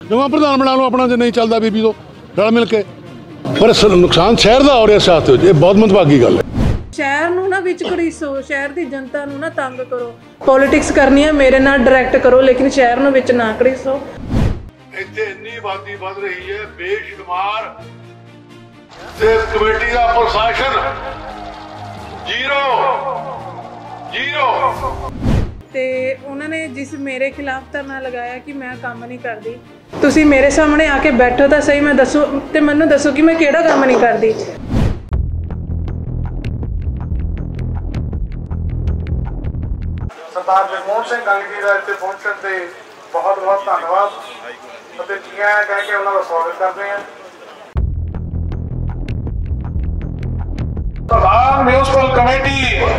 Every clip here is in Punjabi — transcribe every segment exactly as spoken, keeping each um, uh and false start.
नवा प्रधान बना लो अपना, जो नहीं चलता बीबी तो रल मिल के। पर नुकसान शहर का हो रहा साथ, ये बहुत मंदभागी गल है। शहर नूं ना विच घड़ीसो, शहर की जनता नूं ना तंग करो। पॉलिटिक्स करनी है मेरे नाल डायरैक्ट करो, लेकिन शहर नूं विच ना घड़ीसो। इत्थे इन्नी आबादी बढ़ रही है बेशुमार, ते कमेटी का प्रशासन जीरो जीरो। ते उन्होंने जिस मेरे खिलाफ धरना लगाया कि मैं काम नहीं करती, तुसी मेरे सामने आके बैठो तो सही, मैं दसो ते मैनू दसो कि मैं किहड़ा काम नहीं करती। सरदार जगमोहन सिंह कंग जी का इत्थे पहुंचण ते बहुत बहुत धन्यवाद ਅਤੇ ਜੀ ਆਇਆਂ ਕਹਿ ਕੇ ਉਹਨਾਂ ਦਾ ਸਵਾਗਤ ਕਰਦੇ ਹਾਂ। प्रधान म्यूनसिपल कमेटी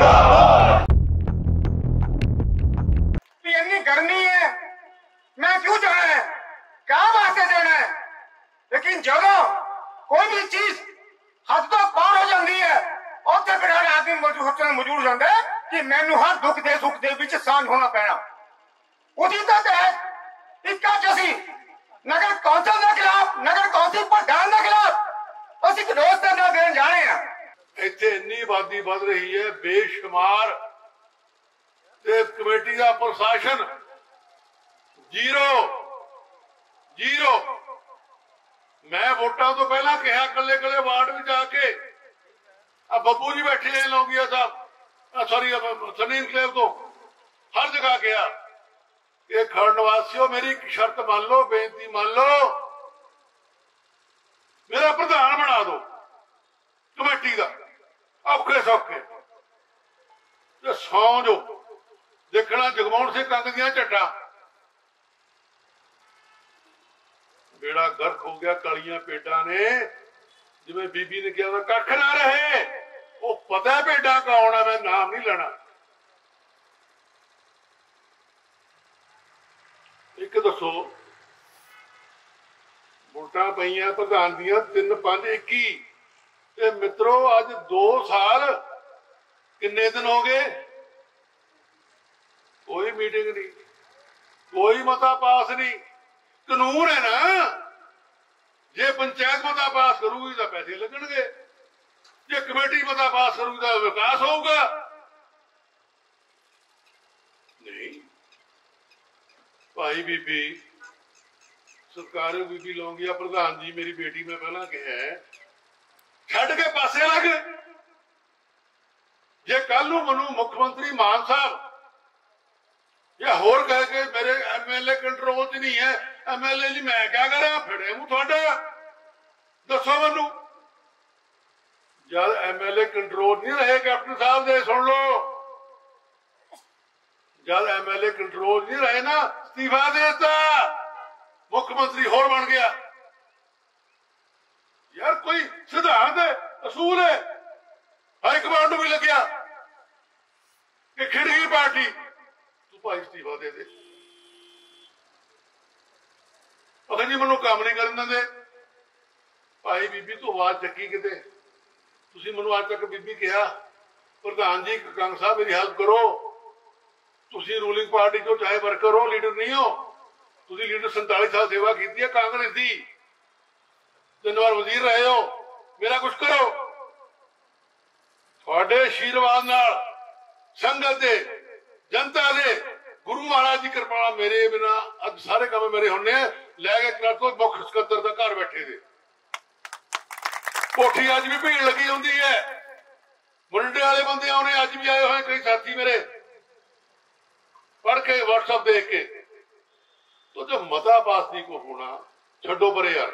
इतनी गर्मी है, मैं क्यों जाना है, क्या वास्ते देना है, लेकिन जब कोई भी चीज हद तो पार हो जाती है उत्थे फिर हर आदमी सोचना मजबूर होता है कि मैनू हर दुख दे सुख दे विच शांत होना पैना। उसी के तहत इक्का जसी नगर कौंसल के खिलाफ, नगर कौंसल प्रधान के खिलाफ असीं विरोध धरना देण जाने हैं। इत्थे इन्नी आबादी बढ़ रही है बेशुमार, ते कमेटी का प्रशासन जीरो जीरो। मैं वोटां तो पहला कहा कले कले वार्ड में जाके, अब बब्बू जी बैठे हैं लौंगिया साहब, सॉरी सनी इनकलेव तो हर जगह गया कि खड़ निवासियों मेरी शर्त मान लो, बेनती मान लो, मेरा प्रधान बना दो कमेटी का। औखे सौखे सौ जो देखना जगमोहन सिंह कंग दियां झट्टां, बेड़ा गर्क हो गया कालियां पेडां ने। जिवें बीबी ने कहा कख ना रहे, वो पता है पेडां कौन है, मैं नाम नहीं लेना। एक दसो वोटां पईयां प्रधान दियां तीन पांच इक्की, ते मित्रों अज दो साल किन्ने दिन हो गए, कोई मीटिंग नहीं, कोई मता पास नहीं। कानून है ना, जे पंचायत मता पास करूगी तो पैसे लगणगे, जे कमेटी मता पास करूगी तो विकास होगा। नहीं भाई बीबी सरकारी बीबी लौंगिया प्रधान जी मेरी बेटी में पहला कहा है छड़ के पासे लग। जे कल नूं मनु मुख्यमंत्री मान साहब या होर कह के मेरे एमएलए कंट्रोल च नहीं है, एमएलए नहीं मैं क्या करा, फिरे मूं तुहाडा दसो मैनू। जब एमएलए कंट्रोल नहीं रहे कैप्टन साहब दे, सुन लो, जब एमएलए कंट्रोल नहीं रहे ना, इस्तीफा देता, मुख्यमंत्री होर बन गया। यार कोई सिद्धांत है, असूल है, हाईकमांड भी लग्या कि खिड़गी पार्टी तू भाई इस्तीफा दे दे, पता नहीं मैनू काम नहीं करन दे। भाई बीबी तो आवाज चकी किते, तुसीं मैनू अज तक बीबी कहा प्रधान जी कंग साहब मेरी हेल्प करो, तुसीं रूलिंग पार्टी चो चाहे वर्कर हो, लीडर नहीं हो, तुसीं लीडर संताली साल सेवा की है कांग्रेस की, तीन बार वजीर रहे हो, मेरा कुछ करो। थोड़े आशीर्वाद नाल संगत दे जनता दे गुरु महाराज की कृपा मेरे बिना अज सारे काम मेरे होने लैके कर तो मुख सकत्तर का घर बैठे थे। कोठी अज भी भीड़ लगी होंगी है, मुंडे वाले बंदे आने अज भी आए हुए, कई साथी मेरे पढ़ के व्हाट्सएप देख के। तो जो मता पास नहीं को होना छड्डो परे यार,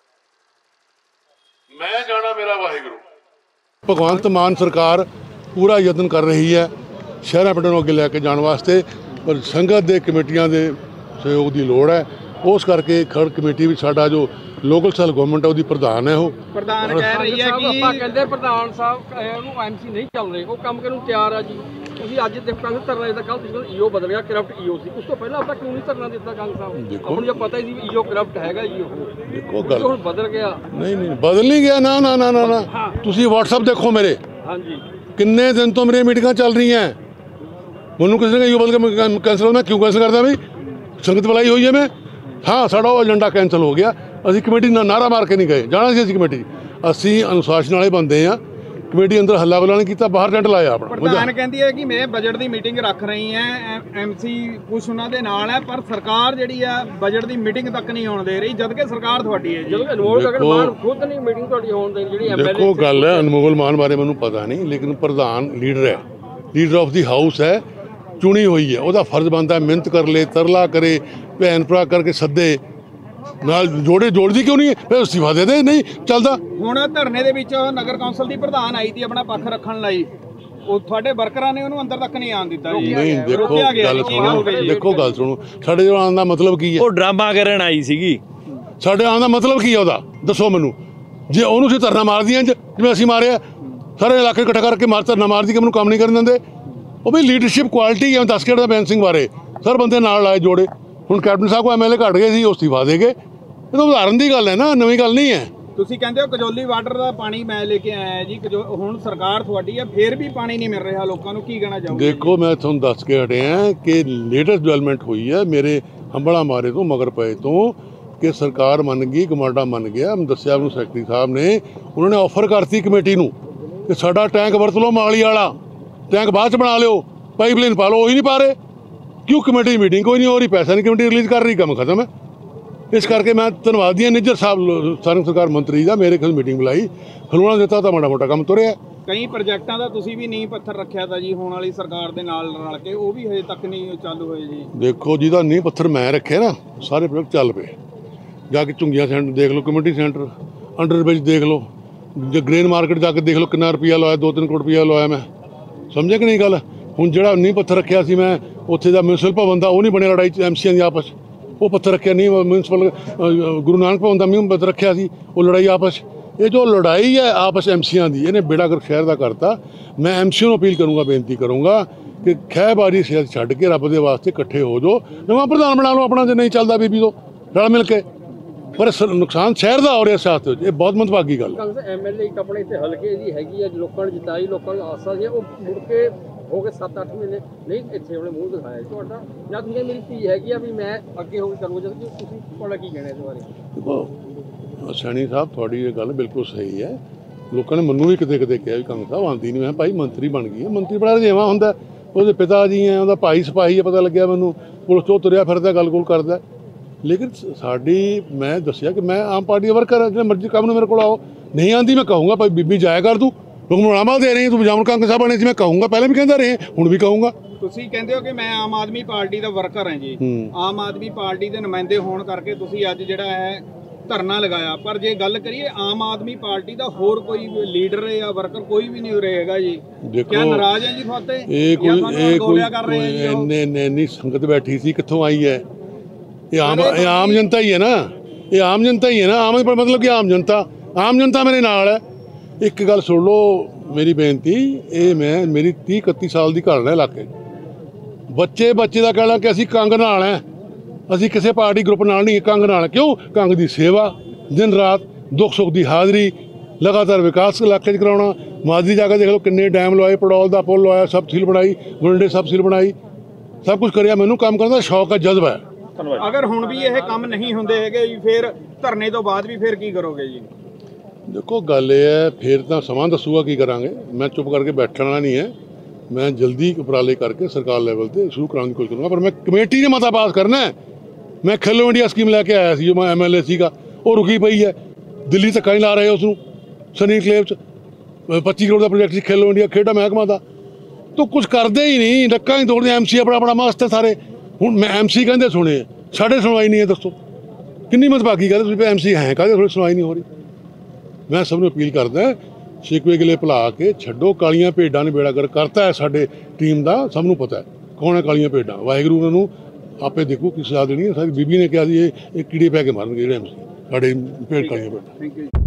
मैं जाना मेरा वाहिगुरु। भगवंत मान सरकार पूरा यत्न कर रही है शहर पिंडां नूं अगे लैके जाने वास्ते, पर संगत दे कमेटियां दे सहयोग की लोड़ है। उस करके खड़ कमेटी भी साडा जो लोकल सेल गवर्नमेंट है, प्रधान है वो प्रधान कह रही है कि ਆਪਾਂ ਕਹਿੰਦੇ ਪ੍ਰਧਾਨ ਸਾਹਿਬ ਉਹਨੂੰ ਐਮਸੀ ਨਹੀਂ ਚੱਲ ਰਹੇ, ਉਹ ਕੰਮ ਕਰਨ ਨੂੰ ਤਿਆਰ ਆ ਜੀ। ਤੁਸੀਂ ਅੱਜ ਦੇਖੋ ਕੱਲ ਧਰਨਾ ਦਿੱਤਾ, ਕੱਲ ਤੁਸੀਂ ਈਓ ਬਦਲ ਗਿਆ, ਕਰਪਟ ਈਓ ਸੀ, ਉਸ ਤੋਂ ਪਹਿਲਾਂ ਆਪਾਂ ਕਿਉਂ ਨਹੀਂ ਧਰਨਾ ਦਿੱਤਾ ਕੰਗ ਸਾਹਿਬ? ਆਪਾਂ ਨੂੰ ਪਤਾ ਹੀ ਸੀ ਵੀ ਈਓ ਕਰਪਟ ਹੈਗਾ ਜੀ। ਉਹ ਦੇਖੋ ਗੱਲ ਹੁਣ ਬਦਲ ਗਿਆ। ਨਹੀਂ ਨਹੀਂ ਬਦਲ ਨਹੀਂ ਗਿਆ, ਨਾ ਨਾ ਨਾ ਨਾ ਨਾ ਤੁਸੀਂ WhatsApp ਦੇਖੋ ਮੇਰੇ। ਹਾਂਜੀ ਕਿੰਨੇ ਦਿਨ ਤੋਂ ਮੇਰੀਆਂ ਮੀਟਿੰਗਾਂ ਚੱਲ ਰਹੀਆਂ, ਮੈਨੂੰ ਕਿਸੇ ਨੇ ਈਓ ਬਦਲ ਕੇ कैंसिल, मैं क्यों कैंसिल करता भाई, संगत बुलाई हुई है, मैं हाँ साड़ा वो एजेंडा कैंसल हो गया। असी कमेटी ना नारा मार के नहीं गए, जाना सी असी कमेटी, असी अनुशासन वाले बंदे हाँ। कमेटी अंदर हल्ला गुला नहीं किया, बाहर टेंट लाया अपना। प्रधान कहती है कि मैं बजट की मीटिंग रख रही है, एमसी कुछ उन्होंने नाल है, पर सरकार जिहड़ी है बजट की मीटिंग तक नहीं होने दे रही, जबकि सरकार थोड़ी है जी। खुद नहीं मीटिंग थोड़ी होने दे रही। देखो गल है अनमोल मान बारे मैनूं पता नहीं, लेकिन प्रधान लीडर है, लीडर ऑफ दी हाउस है, चुनी हुई है, ਉਹਦਾ फर्ज बनता है मिहनत कर ले, तरला करे, भैन भरा करके सदे ਨਾਲ ਜੋੜੇ ਜੋੜਦੀ ਕਿਉਂ ਨਹੀਂ ਫਿਰ ਅਸਤੀਫਾ ਦੇ ਦੇ, ਨਹੀਂ ਚੱਲਦਾ। ਹੁਣ ਧਰਨੇ ਦੇ ਵਿੱਚ ਨਗਰ ਕੌਂਸਲ ਦੀ ਪ੍ਰਧਾਨ ਆਈ ਸੀ ਆਪਣਾ ਪੱਖ ਰੱਖਣ ਲਈ, ਉਹ ਤੁਹਾਡੇ ਵਰਕਰਾਂ ਨੇ ਉਹਨੂੰ ਅੰਦਰ ਤੱਕ ਨਹੀਂ ਆਉਣ ਦਿੱਤਾ ਜੀ। ਨਹੀਂ ਦੇਖੋ ਗੱਲ ਸੁਣੋ, ਦੇਖੋ ਗੱਲ ਸੁਣੋ, ਸਾਡੇ ਜੋ ਆਉਣ ਦਾ ਮਤਲਬ ਕੀ ਹੈ? ਉਹ ਡਰਾਮਾ ਕਰਨ ਆਈ ਸੀਗੀ। ਸਾਡੇ ਆਉਣ ਦਾ ਮਤਲਬ ਕੀ ਹੈ ਉਹਦਾ, ਦੱਸੋ ਮੈਨੂੰ। ਜੇ ਉਹਨੂੰ ਸੀ ਧਰਨਾ ਮਾਰਦੀਆਂ ਜਿਵੇਂ ਅਸੀਂ ਮਾਰਿਆ, ਸਾਰੇ ਇਲਾਕੇ ਇਕੱਠਾ ਕਰਕੇ ਮਾਰ ਧਰਨਾ ਮਾਰਦੀ ਕਿ ਮੈਨੂੰ ਕੰਮ ਨਹੀਂ ਕਰਨ ਦਿੰਦੇ। ਉਹ ਵੀ ਲੀਡਰਸ਼ਿਪ ਕੁਆਲਿਟੀ ਹੈ। ਦੱਸ ਕੇ ਦਾ ਬੈਂਸ ਸਿੰਘ ਬਾਰੇ ਸਰ ਬੰਦੇ ਨਾਲ ਲਾਏ ਜੋੜੇ, ਹੁਣ ਕੈਪਟਨ ਸਾਹਿਬ ਕੋ ਐਮਐਲਏ ਘਟ ਗਏ ਸੀ, ਉਹ ਅਸਤੀਫਾ ਦੇ ਗਏ। ਇਹ ਤਾਂ ਉਦਾਹਰਨ ਦੀ ਗੱਲ ਹੈ ਨਾ, ਨਵੀਂ ਗੱਲ ਨਹੀਂ ਹੈ। ਤੁਸੀਂ ਕਹਿੰਦੇ ਹੋ ਕਜੌਲੀ ਵਾਟਰ ਦਾ ਪਾਣੀ ਮੈਂ ਲੈ ਕੇ ਆਇਆ ਜੀ, ਹੁਣ ਸਰਕਾਰ ਤੁਹਾਡੀ ਹੈ, ਫਿਰ ਵੀ ਪਾਣੀ ਨਹੀਂ ਮਿਲ ਰਿਹਾ ਲੋਕਾਂ ਨੂੰ, ਕੀ ਕਹਿਣਾ ਚਾਹੋਗੇ? ਦੇਖੋ ਮੈਂ ਤੁਹਾਨੂੰ ਦੱਸ ਕੇ ਹਟਿਆ ਕਿ ਲੇਟੈਸਟ ਡਿਵੈਲਪਮੈਂਟ ਹੋਈ ਹੈ ਮੇਰੇ ਹੰਬਲਾ ਮਾਰੇ ਤੋਂ ਮਗਰ ਪਏ ਤੋਂ, ਕਿ ਸਰਕਾਰ ਮੰਨ ਗਈ, ਕਮਾਂਡਾ ਮੰਨ ਗਿਆ। ਮੈਂ ਦੱਸਿਆ ਉਹਨੂੰ ਸੈਕਟਰੀ ਸਾਹਿਬ ਨੇ, ਉਹਨਾਂ ਨੇ ਆਫਰ ਕਰਤੀ ਕਮੇਟੀ ਨੂੰ ਕਿ ਸਾਡਾ ਟੈਂਕ ਵਰਤ ਲਓ, ਮਾਲੀ ਵਾਲਾ ਟੈਂਕ ਬਾਅਦ 'ਚ ਬਣਾ ਲਿਓ, ਪਾਈਪਲਾਈਨ ਪਾ ਲਓ। ਉਹੀ ਨਹੀਂ ਪਾ ਰਹੇ, ਕਿਉਂ? ਕਮੇਟੀ ਦੀ ਮੀਟਿੰਗ ਕੋਈ ਨਹੀਂ ਹੋ ਰਹੀ, ਪੈਸਾ ਨਹੀਂ ਕਮੇਟੀ ਰਿਲੀਜ਼ ਕਰ ਰਹੀ, ਕੰਮ ਖਤਮ ਹੈ। ਇਸ ਕਰਕੇ ਮੈਂ ਧੰਨਵਾਦੀ ਹਾਂ ਨਿੱਜਰ ਸਾਹਿਬ ਸਾਰੰਗ ਸਰਕਾਰ ਮੰਤਰੀ ਦਾ, ਮੇਰੇ ਖਿਆਲ ਮੀਟਿੰਗ ਬੁਲਾਈ, ਖਲੋਣਾ ਦਿੱਤਾ ਤਾਂ ਮਾੜਾ ਮੋਟਾ ਕੰਮ ਤੁਰਿਆ। ਕਈ ਪ੍ਰੋਜੈਕਟਾਂ ਦਾ ਤੁਸੀਂ ਵੀ ਨੀਂਹ ਪੱਥਰ ਰੱਖਿਆ ਤਾਂ ਜੀ ਹੋਣ ਵਾਲੀ ਸਰਕਾਰ ਦੇ ਨਾਲ ਰਲ ਕੇ, ਉਹ ਵੀ ਹਜੇ ਤੱਕ ਨਹੀਂ ਚਾਲੂ ਹੋਏ ਜੀ। ਦੇਖੋ ਜਿਹਦਾ ਨੀਂਹ ਪੱਥਰ ਮੈਂ ਰੱਖਿਆ ਨਾ, ਸਾਰੇ ਪ੍ਰੋਜੈਕਟ ਚੱਲ ਪਏ। ਜਾ ਕੇ ਝੁੰਗੀਆਂ ਸੈਂਟਰ ਦੇਖ ਲਓ, ਕਮਿਊਨਿਟੀ ਸੈਂਟਰ, ਅੰਡਰ ਬ੍ਰਿਜ ਦੇਖ ਲਓ, ਜੇ ਗ੍ਰੇਨ ਮਾਰਕੀਟ ਜਾ ਕੇ ਦੇਖ ਲਓ ਕਿੰਨਾ ਰੁਪਈਆ ਲਾਇਆ, ਦੋ ਤਿੰਨ ਕਰੋੜ ਰੁਪਈਆ ਲਾਇਆ ਮੈਂ। ਸਮਝਿਆ ਕਿ ਨਹੀਂ ਗੱਲ? ਹੁਣ ਜਿਹੜਾ ਨੀਂਹ ਪੱਥਰ ਰੱਖਿਆ ਸੀ ਮੈਂ ਉੱਥੇ ਦਾ ਮਿਊਨਿਸਪਲ ਭਵਨ ਦਾ, ਉਹ ਨਹੀਂ ਬਣਿਆ, ਲੜਾਈ ਐਮਸੀਆਂ ਦੀ ਆਪਸ, ਉਹ ਪੱਥਰ ਰੱਖਿਆ ਨਹੀਂ। ਮਿਊਨਿਸਪਲ ਗੁਰੂ ਨਾਨਕ ਭਵਨ ਦਾ ਮੀਂਹ ਪੱਥਰ ਰੱਖਿਆ ਸੀ, ਉਹ ਲੜਾਈ ਆਪਸ। ਇਹ ਜੋ ਲੜਾਈ ਹੈ ਆਪਸ ਐਮਸੀਆਂ ਦੀ, ਇਹਨੇ ਬੇੜਾ ਗਰਕ ਸ਼ਹਿਰ ਦਾ ਕਰਤਾ। ਮੈਂ ਐਮਸੀਆਂ ਨੂੰ ਅਪੀਲ ਕਰੂੰਗਾ, ਬੇਨਤੀ ਕਰੂੰਗਾ ਕਿ ਖਹਿਬਾਰੀ ਸਿਆਸਤ ਛੱਡ ਕੇ ਰੱਬ ਦੇ ਵਾਸਤੇ ਇਕੱਠੇ ਹੋ ਜਾਓ, ਨਵਾਂ ਪ੍ਰਧਾਨ ਬਣਾ ਲਓ ਆਪਣਾ, ਜੇ ਨਹੀਂ ਚੱਲਦਾ ਬੀਬੀ ਤੋਂ ਰਲ ਮਿਲ ਕੇ। ਪਰ ਨੁਕਸਾਨ ਸ਼ਹਿਰ ਦਾ ਹੋ ਰਿਹਾ ਸਿਆਸਤ ਵਿੱਚ, ਇਹ ਬਹੁਤ ਮੰਦਭਾਗੀ ਗੱਲ। ਐਮਐਲਏ ਇੱਕ ਆਪਣੇ ਇੱਥੇ ਹਲਕੇ ਦੀ ਹੈਗੀ ਆ, ਲੋਕਾਂ ਨੇ ਜਿਤਾਈ, ਲੋਕਾਂ ਨੂੰ ਆਸਾਂ ਸੀ, ਉਹ ਮੁੜ ਕੇ ਹੋ ਗਏ ਸੱਤ ਅੱਠ ਮਹੀਨੇ ਨਹੀਂ ਇੱਥੇ ਆਪਣੇ ਮੂੰਹ ਦਿਖਾਇਆ ਤੁਹਾਡਾ, ਜਾਂ ਤੁਸੀਂ ਮੇਰੀ ਧੀ ਹੈਗੀ ਆ ਵੀ ਮੈਂ ਅੱਗੇ ਹੋ ਕੇ ਕਰੂੰਗਾ, ਜਦੋਂ ਤੁਸੀਂ ਤੁਹਾਡਾ ਕੀ ਕਹਿਣਾ ਇਸ ਬਾਰੇ? ਦੇਖੋ ਸੈਣੀ ਸਾਹਿਬ, ਤੁਹਾਡੀ ਇਹ ਗੱਲ ਬਿਲਕੁਲ ਸਹੀ ਹੈ। ਲੋਕਾਂ ਨੇ ਮੈਨੂੰ ਵੀ ਕਿਤੇ ਕਿਤੇ ਕਿਹਾ ਵੀ ਕੰਗ ਸਾਹਿਬ ਆਉਂਦੀ ਨਹੀਂ। ਮੈਂ ਭਾਈ ਮੰਤਰੀ ਬਣ ਗਈ ਹੈ, ਮੰਤਰੀ ਬੜਾ ਰਜੇਵਾਂ ਹੁੰਦਾ, ਉਹਦੇ ਪਿਤਾ ਜੀ ਹੈ, ਉਹਦਾ ਭਾਈ ਸਿਪਾਹੀ ਹੈ, ਪਤਾ ਲੱਗਿਆ ਮੈਨੂੰ, ਪੁਲਿਸ ਤੋਂ ਤੁਰਿਆ ਫਿਰਦਾ, ਗੱਲ ਗੁੱਲ ਕਰਦਾ। ਲੇਕਿਨ ਸਾਡੀ, ਮੈਂ ਦੱਸਿਆ ਕਿ ਮੈਂ ਆਮ ਪਾਰਟੀ ਦਾ ਵਰਕਰ ਹਾਂ, ਜਿਹੜੇ ਮਰਜ਼ੀ ਕੰਮ ਨੂੰ ਮੇਰੇ ਕੋਲ ਆਓ, ਨਹੀਂ ਆਉਂਦੀ ਮੈਂ ਕਹੂੰਗਾ ਭਾਈ ਬੀਬੀ ਜਾਇਆ ਕਰ, ਤੂੰ ਲੋਕ ਮੁਲਾਮਾ ਦੇ ਰਹੀ, ਤੂੰ ਜਾਮਨ ਕੰਗ ਸਾਹਿਬ ਬਣੇ ਸੀ, ਮੈਂ ਕਹੂੰਗਾ, ਪਹਿਲਾਂ ਵੀ ਕਹਿੰਦਾ ਰਹੇ, ਹੁਣ ਵੀ ਕਹੂੰਗਾ। ਤੁਸੀਂ ਕਹਿੰਦੇ ਹੋ ਕਿ ਮੈਂ ਆਮ ਆਦਮੀ ਪਾਰਟੀ ਦਾ ਵਰਕਰ ਹਾਂ ਜੀ, ਆਮ ਆਦਮੀ ਪਾਰਟੀ ਦੇ ਨੁਮਾਇੰਦੇ ਹੋਣ ਕਰਕੇ ਤੁਸੀਂ ਅੱਜ ਜਿਹੜਾ ਹੈ ਧਰਨਾ ਲਗਾਇਆ, ਪਰ ਜੇ ਗੱਲ ਕਰੀਏ ਆਮ ਆਦਮੀ ਪਾਰਟੀ ਦਾ ਹੋਰ ਕੋਈ ਲੀਡਰ ਜਾਂ ਵਰਕਰ ਕੋਈ ਵੀ ਨਹੀਂ ਰਹੇਗਾ ਜੀ, ਕਿਆ ਨਾਰਾਜ਼ ਹੈ ਜੀ ਤੁਹਾਡੇ? ਇਹ ਕੋਈ ਇਹ ਕੋਈ ਇੰਨੇ ਇੰਨੀ ਸੰਗਤ ਬੈਠੀ ਸੀ, ਕਿੱਥੋਂ ਆਈ ਹੈ? ਇਹ ਆਮ ਇਹ ਆਮ ਜਨਤਾ ਹੀ ਹੈ ਨਾ, ਇਹ ਆਮ ਜਨਤਾ ਹੀ ਹੈ ਨਾ। ਆਮ ਮਤਲਬ ਕਿ ਆਮ ਜਨਤਾ, ਆਮ ਜਨਤਾ ਮੇਰੇ ਨਾਲ ਹੈ। ਇੱਕ ਗੱਲ ਸੁਣ ਲਓ ਮੇਰੀ ਬੇਨਤੀ, ਇਹ ਮੈਂ ਮੇਰੀ ਤੀਹ ਇਕੱਤੀ ਸਾਲ ਦੀ ਘਾਲਣਾ ਇਲਾਕੇ, ਬੱਚੇ ਬੱਚੇ ਦਾ ਕਹਿਣਾ ਕਿ ਅਸੀਂ ਕੰਗ ਨਾਲ ਹੈ, ਅਸੀਂ ਕਿਸੇ ਪਾਰਟੀ ਗਰੁੱਪ ਨਾਲ ਨਹੀਂ, ਕੰਗ ਨਾਲ। ਕਿਉਂ? ਕੰਗ ਦੀ ਸੇਵਾ, ਦਿਨ ਰਾਤ ਦੁੱਖ ਸੁੱਖ ਦੀ ਹਾਜ਼ਰੀ, ਲਗਾਤਾਰ ਵਿਕਾਸ ਇਲਾਕੇ 'ਚ ਕਰਾਉਣਾ। ਮਾਜਰੀ ਜਾ ਕੇ ਦੇਖ ਲਓ ਕਿੰਨੇ ਡੈਮ ਲਵਾਏ, ਪੜੌਲ ਦਾ ਪੁੱਲ ਲਵਾਇਆ, ਸਭ ਸੀਲ ਬਣਾਈ, ਗੁਰੰਡੇ ਸਭ ਸੀਲ ਬਣਾਈ, ਸਭ ਕੁਝ ਕਰਿਆ। ਮੈਨੂੰ ਕੰਮ ਕਰਨ ਦਾ ਸ਼ੌਕ ਹੈ, ਜਜ਼ਬਾ ਹੈ। ਅਗਰ ਹੁਣ ਵੀ ਇਹ ਕੰਮ ਨਹੀਂ ਹੁੰਦੇ ਹੈਗੇ ਜੀ, ਫਿਰ ਧਰਨੇ ਤੋਂ ਬਾਅਦ ਵੀ ਫਿਰ ਕੀ ਕਰੋਗੇ ਜੀ? ਦੇਖੋ ਗੱਲ ਇਹ ਹੈ, ਫਿਰ ਤਾਂ ਸਮਾਂ ਦੱਸੂਗਾ ਕੀ ਕਰਾਂਗੇ। ਮੈਂ ਚੁੱਪ ਕਰਕੇ ਬੈਠਣਾ ਨਹੀਂ ਹੈ, ਮੈਂ ਜਲਦੀ ਉਪਰਾਲੇ ਕਰਕੇ ਸਰਕਾਰ ਲੈਵਲ ਤੇ ਸ਼ੁਰੂ ਕਰਾਉਣ ਦੀ ਕੋਸ਼ਿਸ਼ ਕਰੂੰਗਾ। ਪਰ ਮੈਂ ਕਮੇਟੀ ਨੇ ਮਤਾ ਪਾਸ ਕਰਨਾ ਹੈ। ਮੈਂ ਖੇਲੋ ਇੰਡੀਆ ਸਕੀਮ ਲੈ ਕੇ ਆਇਆ ਸੀ, ਜੋ ਮੈਂ ਐਮ ਐਲ ਏ ਸੀਗਾ, ਉਹ ਰੁਕੀ ਪਈ ਹੈ। ਦਿੱਲੀ ਧੱਕਾ ਹੀ ਲਾ ਰਹੇ ਉਸ ਨੂੰ, ਸਨੀ ਕਲੇਵ 'ਚ ਪੱਚੀ ਕਰੋੜ ਦਾ ਪ੍ਰੋਜੈਕਟ ਸੀ ਖੇਲੋ ਇੰਡੀਆ ਖੇਡਾਂ ਮਹਿਕਮਾ ਦਾ, ਤਾਂ ਕੁਝ ਕਰਦੇ ਹੀ ਨਹੀਂ, ਡੱਕਾਂ ਹੀ ਤੋੜਦੇ। ਐਮ ਸੀ ਆਪਣਾ ਆਪਣਾ ਮਸਤ ਹੈ ਸਾਰੇ। ਹੁਣ ਮੈਂ ਐਮ ਸੀ ਕਹਿੰਦੇ ਸੁਣੇ, ਸਾਡੇ ਸੁਣਵਾਈ ਨਹੀਂ ਹੈ। ਦੱਸੋ ਕਿੰਨੀ ਮੰਦਭਾਗੀ ਗੱਲ, ਤੁਸੀਂ ਐਮ ਸੀ ਹੈ ਕਾਹਦੇ ਥੋੜੀ ਸੁਣਵਾਈ ਨਹੀਂ ਹੋ ਰਹੀ। ਮੈਂ ਸਭ ਨੂੰ ਅਪੀਲ ਕਰਦਾ, ਸ਼ਿਕਵੇ ਗਿਲੇ ਭੁਲਾ ਕੇ ਛੱਡੋ। ਕਾਲੀਆਂ ਭੇਡਾਂ ਨੇ ਬੇੜਾ ਗਰਕ ਕਰਤਾ ਹੈ ਸਾਡੇ ਟੀਮ ਦਾ, ਸਭ ਨੂੰ ਪਤਾ ਹੈ ਕੌਣ ਹੈ ਕਾਲੀਆਂ ਭੇਡਾਂ। ਵਾਹਿਗੁਰੂ ਉਹਨਾਂ ਨੂੰ ਆਪੇ ਦੇਖੋ ਕਿਸ ਸਜ਼ਾ ਦੇਣੀ ਹੈ। ਸਾਡੀ ਬੀਬੀ ਨੇ ਕਿਹਾ ਸੀ ਇਹ ਇਹ ਕੀੜੇ ਪੈ ਕੇ ਮਾਰਨਗੇ ਜਿਹੜੇ ਐਮ ਸੀ ਸਾਡੇ ਭੇਡ ਕਾਲੀਆਂ ਭੇਡਾਂ। Thank you.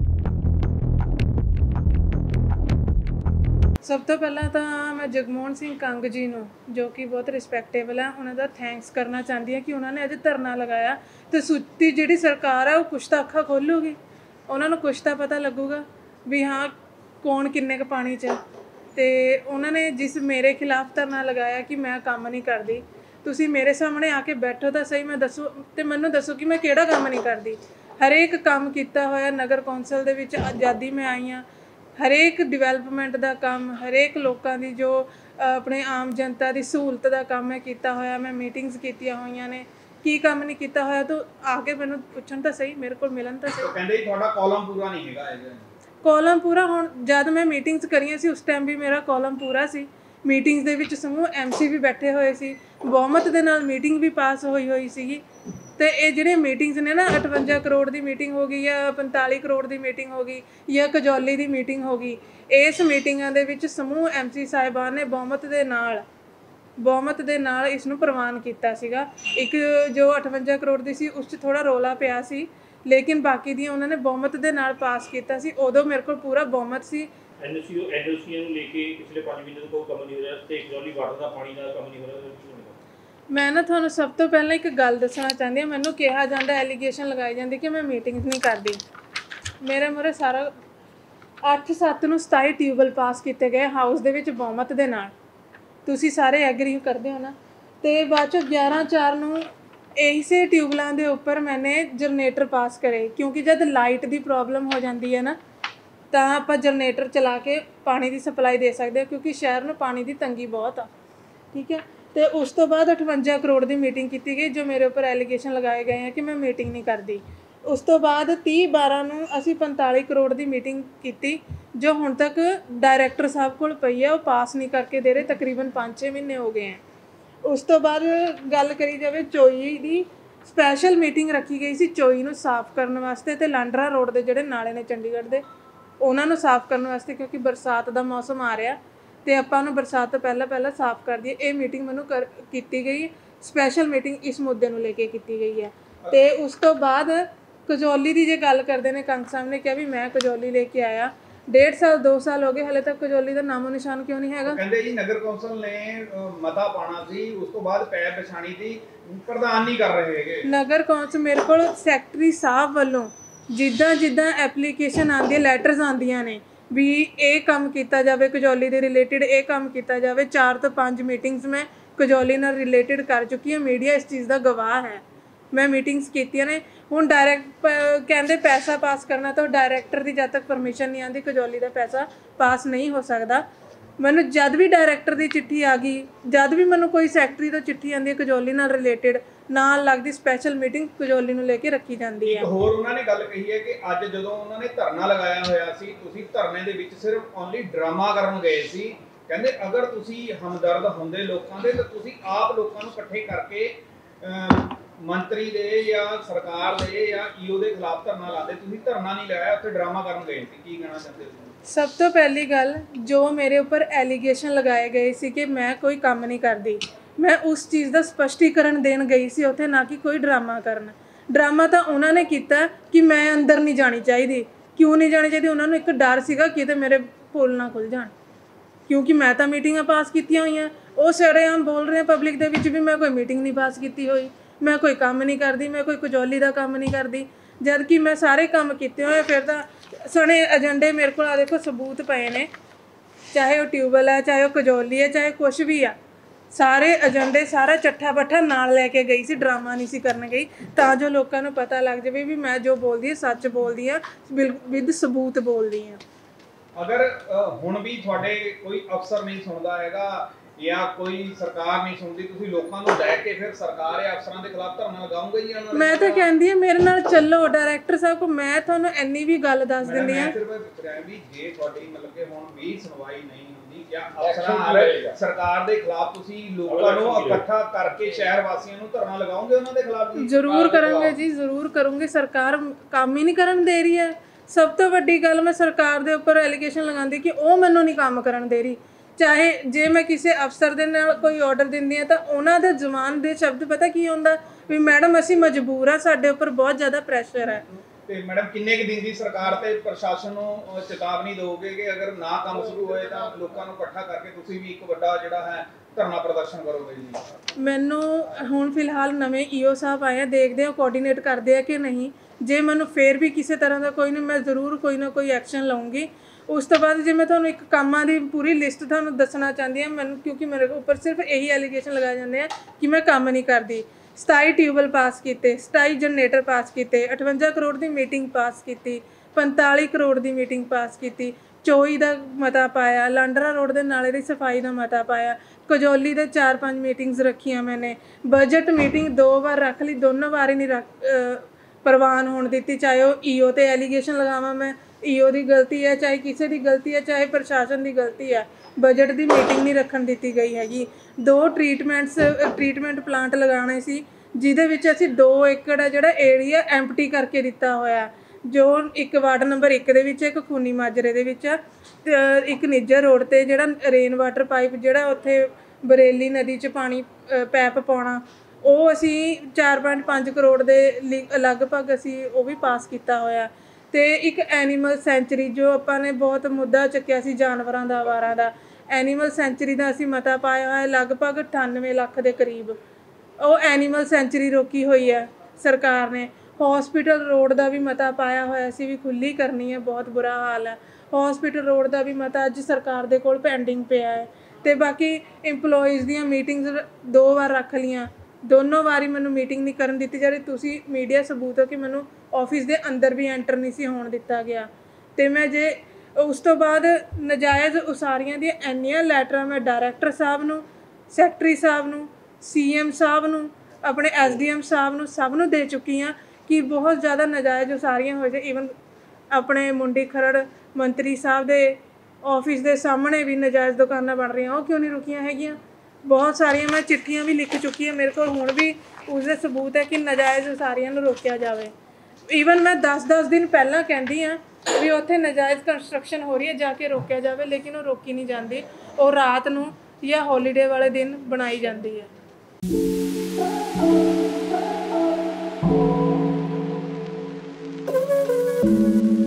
ਸਭ ਤੋਂ ਪਹਿਲਾਂ ਤਾਂ ਮੈਂ ਜਗਮੋਹਨ ਸਿੰਘ ਕੰਗ ਜੀ ਨੂੰ, ਜੋ ਕਿ ਬਹੁਤ ਰਿਸਪੈਕਟੇਬਲ ਹੈ, ਉਹਨਾਂ ਦਾ ਥੈਂਕਸ ਕਰਨਾ ਚਾਹੁੰਦੀ ਹਾਂ ਕਿ ਉਹਨਾਂ ਨੇ ਅੱਜ ਧਰਨਾ ਲਗਾਇਆ। ਅਤੇ ਸੁੱਤੀ ਜਿਹੜੀ ਸਰਕਾਰ ਹੈ ਉਹ ਕੁਛ ਤਾਂ ਅੱਖਾਂ ਖੋਲ੍ਹੂਗੀ, ਉਹਨਾਂ ਨੂੰ ਕੁਛ ਤਾਂ ਪਤਾ ਲੱਗੂਗਾ ਵੀ ਹਾਂ ਕੌਣ ਕਿੰਨੇ ਕੁ ਪਾਣੀ 'ਚ। ਅਤੇ ਉਹਨਾਂ ਨੇ ਜਿਸ ਮੇਰੇ ਖਿਲਾਫ ਧਰਨਾ ਲਗਾਇਆ ਕਿ ਮੈਂ ਕੰਮ ਨਹੀਂ ਕਰਦੀ, ਤੁਸੀਂ ਮੇਰੇ ਸਾਹਮਣੇ ਆ ਕੇ ਬੈਠੋ ਤਾਂ ਸਹੀ, ਮੈਂ ਦੱਸੋ ਤੇ ਮੈਨੂੰ ਦੱਸੋ ਕਿ ਮੈਂ ਕਿਹੜਾ ਕੰਮ ਨਹੀਂ ਕਰਦੀ। ਹਰੇਕ ਕੰਮ ਕੀਤਾ ਹੋਇਆ ਨਗਰ ਕੌਂਸਲ ਦੇ ਵਿੱਚ ਆਜ਼ਾਦੀ ਮੈਂ ਆਈ ਹਾਂ। ਹਰੇਕ ਡਿਵੈਲਪਮੈਂਟ ਦਾ ਕੰਮ, ਹਰੇਕ ਲੋਕਾਂ ਦੀ ਜੋ ਆਪਣੇ ਆਮ ਜਨਤਾ ਦੀ ਸਹੂਲਤ ਦਾ ਕੰਮ ਮੈਂ ਕੀਤਾ ਹੋਇਆ। ਮੈਂ ਮੀਟਿੰਗਸ ਕੀਤੀਆਂ ਹੋਈਆਂ ਨੇ, ਕੀ ਕੰਮ ਨਹੀਂ ਕੀਤਾ ਹੋਇਆ ਤਾਂ ਆ ਕੇ ਮੈਨੂੰ ਪੁੱਛਣ ਤਾਂ ਸਹੀ, ਮੇਰੇ ਕੋਲ ਮਿਲਣ ਤਾਂ ਸਹੀ। ਕਹਿੰਦੇ ਤੁਹਾਡਾ ਕਾਲਮ ਪੂਰਾ ਨਹੀਂ ਹੈਗਾ ਇਹਦੇ ਕਾਲਮ ਪੂਰਾ ਹੁਣ ਜਦ ਮੈਂ ਮੀਟਿੰਗਸ ਕਰੀਆਂ ਸੀ ਉਸ ਟਾਈਮ ਵੀ ਮੇਰਾ ਕਾਲਮ ਪੂਰਾ ਸੀ। ਮੀਟਿੰਗਸ ਦੇ ਵਿੱਚ ਸਮੂਹ ਐਮਸੀ ਵੀ ਬੈਠੇ ਹੋਏ ਸੀ, ਬਹੁਮਤ ਦੇ ਨਾਲ ਮੀਟਿੰਗ ਵੀ ਪਾਸ ਹੋਈ ਹੋਈ ਸੀਗੀ। ਤੇ ਇਹ ਜਿਹੜੀਆਂ ਮੀਟਿੰਗਸ ਨੇ ਨਾ, ਅਠਵੰਜਾ ਕਰੋੜ ਦੀ ਮੀਟਿੰਗ ਹੋ ਗਈ ਜਾਂ ਪੰਤਾਲੀ ਕਰੋੜ ਦੀ ਮੀਟਿੰਗ ਹੋ ਗਈ ਜਾਂ ਕਜੌਲੀ ਦੀ ਮੀਟਿੰਗ ਹੋ ਗਈ, ਇਸ ਮੀਟਿੰਗਾਂ ਦੇ ਵਿੱਚ ਸਮੂਹ ਐਮਸੀ ਸਾਹਿਬਾਨ ਨੇ ਬਹੁਮਤ ਦੇ ਨਾਲ ਬਹੁਮਤ ਦੇ ਨਾਲ ਇਸ ਨੂੰ ਪ੍ਰਵਾਨ ਕੀਤਾ ਸੀਗਾ। ਇੱਕ ਜੋ ਅਠਵੰਜਾ ਕਰੋੜ ਦੀ ਸੀ ਉਸ 'ਚ ਥੋੜ੍ਹਾ ਰੌਲਾ ਪਿਆ ਸੀ, ਲੇਕਿਨ ਬਾਕੀ ਦੀਆਂ ਉਹਨਾਂ ਨੇ ਬਹੁਮਤ ਦੇ ਨਾਲ ਪਾਸ ਕੀਤਾ ਸੀ। ਉਦੋਂ ਮੇਰੇ ਕੋਲ ਪੂਰਾ ਬਹੁਮਤ ਸੀ। ਐਨਓਸੀਓ ਐਨਓਸੀਆਂ ਨੂੰ ਲੈ ਕੇ ਪਿਛਲੇ ਪੰਜ ਮਹੀਨੇ ਤੋਂ ਕੋਈ ਕੰਮ ਨਹੀਂ ਹੋ ਰਿਹਾ ਤੇ ਕਜੌਲੀ ਵਾਟਰ ਦਾ ਪਾਣੀ ਦਾ ਕੰਮ ਨਹੀਂ ਹੋ ਰਿਹਾ। ਮੈਂ ਨਾ ਤੁਹਾਨੂੰ ਸਭ ਤੋਂ ਪਹਿਲਾਂ ਇੱਕ ਗੱਲ ਦੱਸਣਾ ਚਾਹੁੰਦੀ ਹਾਂ। ਮੈਨੂੰ ਕਿਹਾ ਜਾਂਦਾ, ਐਲੀਗੇਸ਼ਨ ਲਗਾਈ ਜਾਂਦੀ ਕਿ ਮੈਂ ਮੀਟਿੰਗਸ ਨਹੀਂ ਕਰਦੀ। ਮੇਰੇ ਮੂਹਰੇ ਸਾਰਾ ਅੱਠ ਸੱਤ ਨੂੰ ਸਤਾਈ ਟਿਊਬਵੈੱਲ ਪਾਸ ਕੀਤੇ ਗਏ ਹਾਊਸ ਦੇ ਵਿੱਚ ਬਹੁਮਤ ਦੇ ਨਾਲ, ਤੁਸੀਂ ਸਾਰੇ ਐਗਰੀ ਕਰਦੇ ਹੋ ਨਾ। ਅਤੇ ਬਾਅਦ ਚੋਂ ਗਿਆਰਾਂ ਚਾਰ ਨੂੰ ਇਸੇ ਟਿਊਬਵੈੱਲਾਂ ਦੇ ਉੱਪਰ ਮੈਨੇ ਜਨਰੇਟਰ ਪਾਸ ਕਰੇ, ਕਿਉਂਕਿ ਜਦ ਲਾਈਟ ਦੀ ਪ੍ਰੋਬਲਮ ਹੋ ਜਾਂਦੀ ਹੈ ਨਾ ਤਾਂ ਆਪਾਂ ਜਨਰੇਟਰ ਚਲਾ ਕੇ ਪਾਣੀ ਦੀ ਸਪਲਾਈ ਦੇ ਸਕਦੇ ਹਾਂ, ਕਿਉਂਕਿ ਸ਼ਹਿਰ ਨੂੰ ਪਾਣੀ ਦੀ ਤੰਗੀ ਬਹੁਤ ਆ। ਠੀਕ ਹੈ। ਅਤੇ ਉਸ ਤੋਂ ਬਾਅਦ ਅਠਵੰਜਾ ਕਰੋੜ ਦੀ ਮੀਟਿੰਗ ਕੀਤੀ ਗਈ, ਜੋ ਮੇਰੇ ਉੱਪਰ ਐਲੀਗੇਸ਼ਨ ਲਗਾਏ ਗਏ ਹੈ ਕਿ ਮੈਂ ਮੀਟਿੰਗ ਨਹੀਂ ਕਰਦੀ। ਉਸ ਤੋਂ ਬਾਅਦ ਤੀਹ ਬਾਰਾਂ ਨੂੰ ਅਸੀਂ ਪੰਤਾਲੀ ਕਰੋੜ ਦੀ ਮੀਟਿੰਗ ਕੀਤੀ, ਜੋ ਹੁਣ ਤੱਕ ਡਾਇਰੈਕਟਰ ਸਾਹਿਬ ਕੋਲ ਪਈ ਹੈ, ਉਹ ਪਾਸ ਨਹੀਂ ਕਰਕੇ ਦੇ ਰਹੇ। ਤਕਰੀਬਨ ਪੰਜ ਛੇ ਮਹੀਨੇ ਹੋ ਗਏ ਹੈ। ਉਸ ਤੋਂ ਬਾਅਦ ਗੱਲ ਕਰੀ ਜਾਵੇ ਚੋਈ ਦੀ, ਸਪੈਸ਼ਲ ਮੀਟਿੰਗ ਰੱਖੀ ਗਈ ਸੀ ਚੋਈ ਨੂੰ ਸਾਫ਼ ਕਰਨ ਵਾਸਤੇ ਅਤੇ ਲਾਂਡਰਾ ਰੋਡ ਦੇ ਜਿਹੜੇ ਨਾਲੇ ਨੇ ਚੰਡੀਗੜ੍ਹ ਦੇ, ਉਹਨਾਂ ਨੂੰ ਸਾਫ਼ ਕਰਨ ਵਾਸਤੇ, ਕਿਉਂਕਿ ਬਰਸਾਤ ਦਾ ਮੌਸਮ ਆ ਰਿਹਾ ਅਤੇ ਆਪਾਂ ਨੂੰ ਬਰਸਾਤ ਤੋਂ ਪਹਿਲਾਂ ਪਹਿਲਾਂ ਸਾਫ਼ ਕਰ ਦਈਏ। ਇਹ ਮੀਟਿੰਗ ਮੈਨੂੰ ਕਰ ਕੀਤੀ ਗਈ, ਸਪੈਸ਼ਲ ਮੀਟਿੰਗ ਇਸ ਮੁੱਦੇ ਨੂੰ ਲੈ ਕੇ ਕੀਤੀ ਗਈ ਹੈ। ਅਤੇ ਉਸ ਤੋਂ ਬਾਅਦ ਕਜੌਲੀ ਦੀ ਜੇ ਗੱਲ ਕਰਦੇ ਨੇ, ਕੰਗ ਸਾਹਿਬ ਨੇ ਕਿਹਾ ਵੀ ਮੈਂ ਕਜੌਲੀ ਲੈ ਕੇ ਆਇਆ। ਡੇਢ ਸਾਲ ਦੋ ਸਾਲ ਹੋ ਗਏ, ਹਲੇ ਤੱਕ ਕਜੌਲੀ ਦਾ ਨਾਮੋ ਨਿਸ਼ਾਨ ਕਿਉਂ ਨਹੀਂ ਹੈਗਾ? ਕਹਿੰਦੇ ਜੀ ਨਗਰ ਕੌਂਸਲ ਨੇ ਮਤਾ ਪਾਣਾ ਸੀ, ਉਸ ਤੋਂ ਬਾਅਦ ਪੈਰ ਪਛਾਣੀ ਦੀ, ਪ੍ਰਧਾਨ ਨਹੀਂ ਕਰ ਰਹੇ ਹੈਗੇ। ਨਗਰ ਕੌਂਸਲ ਮੇਰੇ ਕੋਲ ਸੈਕਟਰੀ ਸਾਹਿਬ ਵੱਲੋਂ ਜਿੱਦਾਂ ਜਿੱਦਾਂ ਐਪਲੀਕੇਸ਼ਨ ਆਉਂਦੀ ਹੈ, ਲੈਟਰਸ ਆਉਂਦੀਆਂ ਨੇ ਵੀ ਇਹ ਕੰਮ ਕੀਤਾ ਜਾਵੇ ਕਜੌਲੀ ਦੇ ਰਿਲੇਟਿਡ, ਇਹ ਕੰਮ ਕੀਤਾ ਜਾਵੇ। ਚਾਰ ਤੋਂ ਪੰਜ ਮੀਟਿੰਗਸ ਮੈਂ ਕਜੌਲੀ ਨਾਲ ਰਿਲੇਟਿਡ ਕਰ ਚੁੱਕੀ ਹਾਂ। ਮੀਡੀਆ ਇਸ ਚੀਜ਼ ਦਾ ਗਵਾਹ ਹੈ। ਮੈਂ ਮੀਟਿੰਗਸ ਕੀਤੀਆਂ ਨੇ। ਹੁਣ ਡਾਇਰੈਕਟ ਕਹਿੰਦੇ ਪੈਸਾ ਪਾਸ ਕਰਨਾ, ਤਾਂ ਡਾਇਰੈਕਟਰ ਦੀ ਜਦ ਤੱਕ ਪਰਮਿਸ਼ਨ ਨਹੀਂ ਆਉਂਦੀ ਕਜੌਲੀ ਦਾ ਪੈਸਾ ਪਾਸ ਨਹੀਂ ਹੋ ਸਕਦਾ। ਮੈਨੂੰ ਜਦ ਵੀ ਡਾਇਰੈਕਟਰ ਦੀ ਚਿੱਠੀ ਆ ਗਈ, ਜਦ ਵੀ ਮੈਨੂੰ ਕੋਈ ਸੈਕਟਰੀ ਤੋਂ ਚਿੱਠੀ ਆਉਂਦੀ ਹੈ ਕਜੌਲੀ ਨਾਲ ਰਿਲੇਟਿਡ, ਨਾਲ ਲੱਗਦੀ ਸਪੈਸ਼ਲ ਮੀਟਿੰਗ ਕਜੌਲੀ ਨੂੰ ਲੈ ਕੇ ਰੱਖੀ ਜਾਂਦੀ ਹੈ। ਹੋਰ ਉਹਨਾਂ ਨੇ ਗੱਲ ਕਹੀ ਹੈ ਕਿ ਅੱਜ ਜਦੋਂ ਉਹਨਾਂ ਨੇ ਧਰਨਾ ਲਗਾਇਆ ਹੋਇਆ ਸੀ, ਤੁਸੀਂ ਧਰਨੇ ਦੇ ਵਿੱਚ ਸਿਰਫ ਓਨਲੀ ਡਰਾਮਾ ਕਰਨ ਗਏ ਸੀ। ਕਹਿੰਦੇ ਅਗਰ ਤੁਸੀਂ ਹਮਦਰਦ ਹੁੰਦੇ ਲੋਕਾਂ ਦੇ ਤਾਂ ਤੁਸੀਂ ਆਪ ਲੋਕਾਂ ਨੂੰ ਇਕੱਠੇ ਕਰਕੇ ਮੰਤਰੀ ਦੇ ਜਾਂ ਸਰਕਾਰ ਦੇ ਜਾਂ ਈਓ ਦੇ ਖਿਲਾਫ ਧਰਨਾ ਲਾਉਂਦੇ। ਤੁਸੀਂ ਧਰਨਾ ਨਹੀਂ ਲਾਇਆ, ਉੱਥੇ ਡਰਾਮਾ ਕਰਨ ਗਏ ਸੀ। ਕੀ ਕਹਿਣਾ ਚਾਹੁੰਦੇ ਹੋ? ਸਭ ਤੋਂ ਪਹਿਲੀ ਗੱਲ, ਜੋ ਮੇਰੇ ਉੱਪਰ ਐਲੀਗੇਸ਼ਨ ਲਗਾਏ ਗਏ ਸੀ ਕਿ ਮੈਂ ਕੋਈ ਕੰਮ ਨਹੀਂ ਕਰਦੀ, ਮੈਂ ਉਸ ਚੀਜ਼ ਦਾ ਸਪਸ਼ਟੀਕਰਨ ਦੇਣ ਗਈ ਸੀ ਉੱਥੇ, ਨਾ ਕਿ ਕੋਈ ਡਰਾਮਾ ਕਰਨ। ਡਰਾਮਾ ਤਾਂ ਉਹਨਾਂ ਨੇ ਕੀਤਾ ਕਿ ਮੈਂ ਅੰਦਰ ਨਹੀਂ ਜਾਣੀ ਚਾਹੀਦੀ। ਕਿਉਂ ਨਹੀਂ ਜਾਣੀ ਚਾਹੀਦੀ? ਉਹਨਾਂ ਨੂੰ ਇੱਕ ਡਰ ਸੀਗਾ ਕਿਤੇ ਮੇਰੇ ਪੋਲ ਨਾ ਖੁੱਲ੍ਹ ਜਾਣ, ਕਿਉਂਕਿ ਮੈਂ ਤਾਂ ਮੀਟਿੰਗਾਂ ਪਾਸ ਕੀਤੀਆਂ ਹੋਈਆਂ। ਉਹ ਸ਼ਰੇਆਮ ਬੋਲ ਰਹੇ ਪਬਲਿਕ ਦੇ ਵਿੱਚ ਵੀ ਮੈਂ ਕੋਈ ਮੀਟਿੰਗ ਨਹੀਂ ਪਾਸ ਕੀਤੀ ਹੋਈ, ਮੈਂ ਕੋਈ ਕੰਮ ਨਹੀਂ ਕਰਦੀ, ਮੈਂ ਕੋਈ ਕਜੌਲੀ ਦਾ ਕੰਮ ਨਹੀਂ ਕਰਦੀ, ਜਦ ਕਿ ਮੈਂ ਸਾਰੇ ਕੰਮ ਕੀਤੇ ਹੋਏ। ਫਿਰ ਤਾਂ ਸਣੇ ਏਜੰਡੇ ਮੇਰੇ ਕੋਲ, ਆ ਦੇਖੋ ਸਬੂਤ ਪਏ ਨੇ, ਚਾਹੇ ਉਹ ਟਿਊਬਵੈੱਲ ਹੈ, ਚਾਹੇ ਉਹ ਕਜੌਲੀ ਹੈ, ਚਾਹੇ ਕੁਛ ਵੀ ਆ, ਸਾਰੇ ਏਜੰਡੇ ਸਾਰਾ ਚੱਠਾ ਬੱਠਾ ਨਾਲ ਲੈ ਕੇ ਗਈ ਸੀ। ਡਰਾਮਾ ਨਹੀਂ ਸੀ ਕਰਨ ਗਈ, ਤਾਂ ਜੋ ਲੋਕਾਂ ਨੂੰ ਪਤਾ ਲੱਗ ਜਾਵੇ ਵੀ ਮੈਂ ਜੋ ਬੋਲਦੀ ਹਾਂ ਸੱਚ ਬੋਲਦੀ ਹਾਂ, ਵਿਦ ਸਬੂਤ ਬੋਲਦੀ ਹਾਂ। ਅਗਰ ਹੁਣ ਵੀ ਤੁਹਾਡੇ ਕੋਈ ਅਫਸਰ ਨਹੀਂ ਸੁਣਦਾ ਹੈਗਾ ਜਾਂ ਕੋਈ ਸਰਕਾਰ ਨਹੀਂ ਸੁਣਦੀ, ਤੁਸੀਂ ਲੋਕਾਂ ਨੂੰ ਲੈ ਕੇ ਫਿਰ ਸਰਕਾਰ ਜਾਂ ਅਫਸਰਾਂ ਦੇ ਖਿਲਾਫ ਧਰਨਾ ਲਗਾਉਂਗੇ ਜੀ? ਮੈਂ ਤਾਂ ਕਹਿੰਦੀ ਹਾਂ ਮੇਰੇ ਨਾਲ ਚੱਲੋ ਡਾਇਰੈਕਟਰ ਸਾਹਿਬ ਕੋ। ਮੈਂ ਤੁਹਾਨੂੰ ਇੰਨੀ ਵੀ ਗੱਲ ਦੱਸ ਦਿੰਦੀ ਹਾਂ, ਵੀ ਜੇ ਤੁਹਾਡੀ ਮਤਲਬ ਕਿ ਹੁਣ ਵੀ ਸੁਣਵਾਈ ਨਹੀਂ ਹੁੰਦੀ, ਜਾਂ ਅਫਸਰਾਂ ਸਰਕਾਰ ਦੇ ਖਿਲਾਫ ਤੁਸੀਂ ਲੋਕਾਂ ਨੂੰ ਇਕੱਠਾ ਕਰਕੇ ਸ਼ਹਿਰ ਵਾਸੀਆਂ ਨੂੰ ਧਰਨਾ ਲਗਾਉਂਗੇ ਉਹਨਾਂ ਦੇ ਖਿਲਾਫ? ਜ਼ਰੂਰ ਕਰਾਂਗੇ ਜੀ, ਜ਼ਰੂਰ ਕਰੂੰਗੇ। ਸਰਕਾਰ ਕੰਮ ਹੀ ਨਹੀਂ ਕਰਨ ਦੇ ਰਹੀ ਹੈ। ਸਭ ਤੋਂ ਵੱਡੀ ਗੱਲ, ਮੈਂ ਸਰਕਾਰ ਦੇ ਉੱਪਰ ਐਲੀਗੇਸ਼ਨ ਲਗਾਉਂਦੀ ਕਿ ਉਹ ਮੈਨੂੰ ਨਹੀਂ ਕੰਮ ਕਰਨ ਦੇ ਰਹੀ। ਚਾਹੇ ਜੇ ਮੈਂ ਕਿਸੇ ਅਫਸਰ ਦੇ ਨਾਲ ਕੋਈ ਆਰਡਰ ਦਿੰਦੀ ਹਾਂ ਤਾਂ ਉਹਨਾਂ ਦੇ ਜ਼ੁਬਾਨ ਦੇ ਸ਼ਬਦ ਪਤਾ ਕੀ ਹੁੰਦਾ ਵੀ ਮੈਡਮ ਅਸੀਂ ਮਜਬੂਰ ਆ, ਸਾਡੇ ਉੱਪਰ ਬਹੁਤ ਜ਼ਿਆਦਾ ਪ੍ਰੈਸ਼ਰ ਹੈ। ਤੇ ਮੈਡਮ ਕਿੰਨੇ ਕੁ ਦਿਨ ਦੀ ਸਰਕਾਰ ਤੇ ਪ੍ਰਸ਼ਾਸਨ ਨੂੰ ਚੇਤਾਵਨੀ ਦਿਓਗੇ ਕਿ ਅਗਰ ਨਾ ਕੰਮ ਸ਼ੁਰੂ ਹੋਏ ਤਾਂ ਲੋਕਾਂ ਨੂੰ ਇਕੱਠਾ ਕਰਕੇ ਤੁਸੀਂ ਵੀ ਇੱਕ ਵੱਡਾ ਜਿਹੜਾ ਹੈ ਧਰਨਾ ਪ੍ਰਦਰਸ਼ਨ ਕਰੋਗੇ ਜੀ? ਮੈਨੂੰ ਹੁਣ ਫਿਲਹਾਲ ਨਵੇਂ ਈਓ ਸਾਹਿਬ ਆਏ ਆ, ਦੇਖਦੇ ਹਾਂ ਕੋਆਰਡੀਨੇਟ ਕਰਦੇ ਆ ਕਿ ਨਹੀਂ। ਜੇ ਮੈਨੂੰ ਫੇਰ ਵੀ ਕਿਸੇ ਤਰ੍ਹਾਂ ਦਾ ਕੋਈ ਨਹੀਂ, ਮੈਂ ਜ਼ਰੂਰ ਕੋਈ ਨਾ ਕੋਈ ਐਕਸ਼ਨ ਲਵਾਂਗੀ। ਉਸ ਤੋਂ ਬਾਅਦ ਜੇ ਮੈਂ ਤੁਹਾਨੂੰ ਇੱਕ ਕੰਮਾਂ ਦੀ ਪੂਰੀ ਲਿਸਟ ਤੁਹਾਨੂੰ ਦੱਸਣਾ ਚਾਹੁੰਦੀ ਹਾਂ, ਮੈਨੂੰ ਕਿਉਂਕਿ ਮੇਰੇ ਉੱਪਰ ਸਿਰਫ ਇਹੀ ਐਲੀਗੇਸ਼ਨ ਲਗਾਏ ਜਾਂਦੇ ਆ ਕਿ ਮੈਂ ਕੰਮ ਨਹੀਂ ਕਰਦੀ। ਸਤਾਈ ਟਿਊਬਵੈੱਲ ਪਾਸ ਕੀਤੇ, ਸਤਾਈ ਜਨਰੇਟਰ ਪਾਸ ਕੀਤੇ, ਅਠਵੰਜਾ ਕਰੋੜ ਦੀ ਮੀਟਿੰਗ ਪਾਸ ਕੀਤੀ, ਪੰਤਾਲੀ ਕਰੋੜ ਦੀ ਮੀਟਿੰਗ ਪਾਸ ਕੀਤੀ, ਚੋਈ ਦਾ ਮਤਾ ਪਾਇਆ, ਲਾਂਡਰਾ ਰੋਡ ਦੇ ਨਾਲੇ ਦੀ ਸਫਾਈ ਦਾ ਮਤਾ ਪਾਇਆ, ਕਜੌਲੀ ਦੇ ਚਾਰ ਪੰਜ ਮੀਟਿੰਗਸ ਰੱਖੀਆਂ ਮੈਨੇ, ਬਜਟ ਮੀਟਿੰਗ ਦੋ ਵਾਰ ਰੱਖ ਲਈ, ਦੋਨੋਂ ਵਾਰ ਹੀ ਨਹੀਂ ਰੱਖ ਪ੍ਰਵਾਨ ਹੋਣ ਦਿੱਤੀ। ਚਾਹੇ ਉਹ ਈਓ ਤੇ ਐਲੀਗੇਸ਼ਨ ਲਗਾਵਾਂ ਮੈਂ, ਈਓ ਦੀ ਗਲਤੀ ਹੈ, ਚਾਹੇ ਕਿਸੇ ਦੀ ਗਲਤੀ ਹੈ, ਚਾਹੇ ਪ੍ਰਸ਼ਾਸਨ ਦੀ ਗਲਤੀ ਹੈ, ਬਜਟ ਦੀ ਮੀਟਿੰਗ ਨਹੀਂ ਰੱਖਣ ਦਿੱਤੀ ਗਈ ਹੈਗੀ। ਦੋ ਟਰੀਟਮੈਂਟਸ ਟਰੀਟਮੈਂਟ ਪਲਾਂਟ ਲਗਾਉਣੇ ਸੀ, ਜਿਹਦੇ ਵਿੱਚ ਅਸੀਂ ਦੋ ਏਕੜ ਆ ਜਿਹੜਾ ਏਰੀਆ ਐਮਪਟੀ ਕਰਕੇ ਦਿੱਤਾ ਹੋਇਆ, ਜੋ ਇੱਕ ਵਾਰਡ ਨੰਬਰ ਇੱਕ ਦੇ ਵਿੱਚ, ਇੱਕ ਖੂਨੀ ਮਾਜਰੇ ਦੇ ਵਿੱਚ, ਇੱਕ ਨਿੱਜਰ ਰੋਡ 'ਤੇ ਜਿਹੜਾ ਰੇਨ ਵਾਟਰ ਪਾਈਪ ਜਿਹੜਾ ਉੱਥੇ ਬਰੇਲੀ ਨਦੀ 'ਚ ਪਾਣੀ ਪੈਪ ਪਾਉਣਾ, ਉਹ ਅਸੀਂ ਚਾਰ ਪੁਆਇੰਟ ਪੰਜ ਕਰੋੜ ਦੇ ਲਗਭਗ ਅਸੀਂ ਉਹ ਵੀ ਪਾਸ ਕੀਤਾ ਹੋਇਆ। ਅਤੇ ਇੱਕ ਐਨੀਮਲ ਸੈਂਚਰੀ ਜੋ ਆਪਾਂ ਨੇ ਬਹੁਤ ਮੁੱਦਾ ਚੱਕਿਆ ਸੀ ਜਾਨਵਰਾਂ ਦਾ, ਅਵਾਰਾਂ ਦਾ, ਐਨੀਮਲ ਸੈਂਚਰੀ ਦਾ ਅਸੀਂ ਮਤਾ ਪਾਇਆ ਹੋਇਆ ਲਗਭਗ ਅਠਾਨਵੇਂ ਲੱਖ ਦੇ ਕਰੀਬ। ਉਹ ਐਨੀਮਲ ਸੈਂਚਰੀ ਰੋਕੀ ਹੋਈ ਹੈ ਸਰਕਾਰ ਨੇ। ਹੌਸਪੀਟਲ ਰੋਡ ਦਾ ਵੀ ਮਤਾ ਪਾਇਆ ਹੋਇਆ ਸੀ ਵੀ ਖੁੱਲ੍ਹੀ ਕਰਨੀ ਹੈ, ਬਹੁਤ ਬੁਰਾ ਹਾਲ ਹੈ। ਹੌਸਪੀਟਲ ਰੋਡ ਦਾ ਵੀ ਮਤਾ ਅੱਜ ਸਰਕਾਰ ਦੇ ਕੋਲ ਪੈਂਡਿੰਗ ਪਿਆ ਹੈ। ਅਤੇ ਬਾਕੀ ਇੰਪਲੋਈਜ਼ ਦੀਆਂ ਮੀਟਿੰਗਸ ਦੋ ਵਾਰ ਰੱਖ ਲਈਆਂ, ਦੋਨੋਂ ਵਾਰੀ ਮੈਨੂੰ ਮੀਟਿੰਗ ਨਹੀਂ ਕਰਨ ਦਿੱਤੀ ਜਾ ਰਹੀ। ਤੁਸੀਂ ਮੀਡੀਆ ਸਬੂਤ ਹੋ ਕਿ ਮੈਨੂੰ ਆਫਿਸ ਦੇ ਅੰਦਰ ਵੀ ਐਂਟਰ ਨਹੀਂ ਸੀ ਹੋਣ ਦਿੱਤਾ ਗਿਆ। ਅਤੇ ਮੈਂ ਜੇ ਉਸ ਤੋਂ ਬਾਅਦ ਨਜਾਇਜ਼ ਉਸਾਰੀਆਂ ਦੀਆਂ ਇੰਨੀਆਂ ਲੈਟਰਾਂ ਮੈਂ ਡਾਇਰੈਕਟਰ ਸਾਹਿਬ ਨੂੰ, ਸੈਕਟਰੀ ਸਾਹਿਬ ਨੂੰ, ਸੀ ਐਮ ਸਾਹਿਬ ਨੂੰ, ਆਪਣੇ ਐਸ ਡੀ ਐਮ ਸਾਹਿਬ ਨੂੰ, ਸਭ ਨੂੰ ਦੇ ਚੁੱਕੀ ਹਾਂ ਕਿ ਬਹੁਤ ਜ਼ਿਆਦਾ ਨਜਾਇਜ਼ ਉਸਾਰੀਆਂ ਹੋ ਜਾਏ। ਈਵਨ ਆਪਣੇ ਮੁੰਡੀ ਖਰੜ ਮੰਤਰੀ ਸਾਹਿਬ ਦੇ ਆਫਿਸ ਦੇ ਸਾਹਮਣੇ ਵੀ ਨਜਾਇਜ਼ ਦੁਕਾਨਾਂ ਬਣ ਰਹੀਆਂ, ਉਹ ਕਿਉਂ ਨਹੀਂ ਰੁਕੀਆਂ ਹੈਗੀਆਂ। ਬਹੁਤ ਸਾਰੀਆਂ ਮੈਂ ਚਿੱਠੀਆਂ ਵੀ ਲਿਖ ਚੁੱਕੀ ਹਾਂ, ਮੇਰੇ ਕੋਲ ਹੁਣ ਵੀ ਉਸਦੇ ਸਬੂਤ ਹੈ ਕਿ ਨਜਾਇਜ਼ ਉਸਾਰੀਆਂ ਨੂੰ ਰੋਕਿਆ ਜਾਵੇ। ਈਵਨ ਮੈਂ ਦਸ ਦਸ ਦਿਨ ਪਹਿਲਾਂ ਕਹਿੰਦੀ ਹਾਂ ਵੀ ਉੱਥੇ ਨਜਾਇਜ਼ ਕੰਸਟਰਕਸ਼ਨ ਹੋ ਰਹੀ ਹੈ, ਜਾ ਕੇ ਰੋਕਿਆ ਜਾਵੇ, ਲੇਕਿਨ ਉਹ ਰੋਕੀ ਨਹੀਂ ਜਾਂਦੀ। ਉਹ ਰਾਤ ਨੂੰ ਜਾਂ ਹੋਲੀਡੇ ਵਾਲੇ ਦਿਨ ਬਣਾਈ ਜਾਂਦੀ ਹੈ। Thank you.